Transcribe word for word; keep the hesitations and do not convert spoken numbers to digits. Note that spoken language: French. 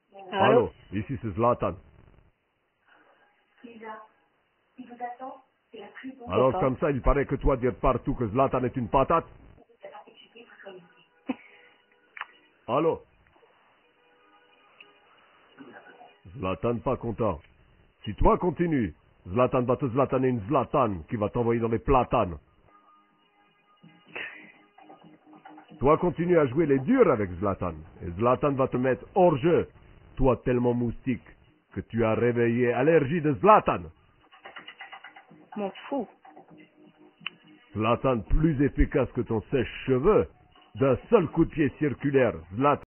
Allô? Allô, ici c'est Zlatan. Lisa, il vous attend, c'est la plus bonne. Alors ça. comme ça, il paraît que toi dire partout que Zlatan est une patate. C'est pas expliqué pour son ici. Allô? Zlatan pas content. Si toi continues, Zlatan va te zlataner une Zlatan qui va t'envoyer dans les platanes. Toi continue à jouer les durs avec Zlatan. Et Zlatan va te mettre hors jeu. Toi tellement moustique que tu as réveillé allergie de Zlatan. M'en fous. Zlatan plus efficace que ton sèche-cheveux. D'un seul coup de pied circulaire, Zlatan.